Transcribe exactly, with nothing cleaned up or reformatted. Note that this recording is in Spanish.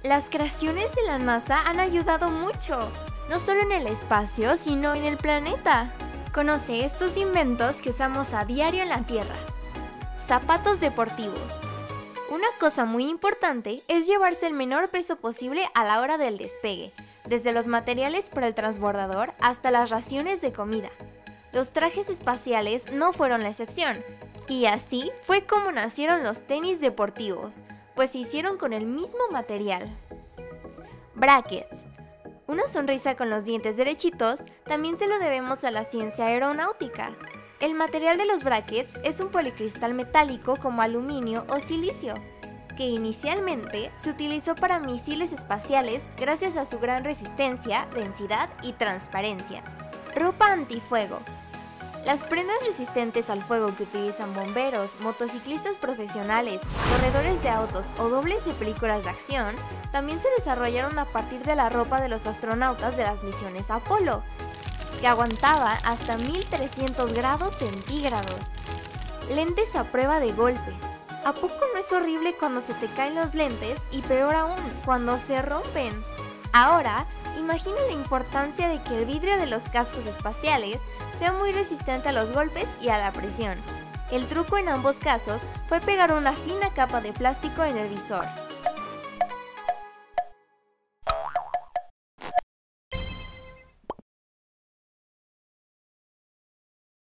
Las creaciones de la NASA han ayudado mucho, no solo en el espacio, sino en el planeta. Conoce estos inventos que usamos a diario en la Tierra. Zapatos deportivos. Una cosa muy importante es llevarse el menor peso posible a la hora del despegue, desde los materiales para el transbordador hasta las raciones de comida. Los trajes espaciales no fueron la excepción, y así fue como nacieron los tenis deportivos, pues se hicieron con el mismo material. Brackets. Una sonrisa con los dientes derechitos también se lo debemos a la ciencia aeronáutica. El material de los brackets es un policristal metálico como aluminio o silicio, que inicialmente se utilizó para misiles espaciales gracias a su gran resistencia, densidad y transparencia. Ropa antifuego. Las prendas resistentes al fuego que utilizan bomberos, motociclistas profesionales, corredores de autos o dobles de películas de acción también se desarrollaron a partir de la ropa de los astronautas de las misiones Apolo, que aguantaba hasta mil trescientos grados centígrados. Lentes a prueba de golpes. ¿A poco no es horrible cuando se te caen los lentes y peor aún, cuando se rompen? Ahora, imagina la importancia de que el vidrio de los cascos espaciales sea muy resistente a los golpes y a la presión. El truco en ambos casos fue pegar una fina capa de plástico en el visor.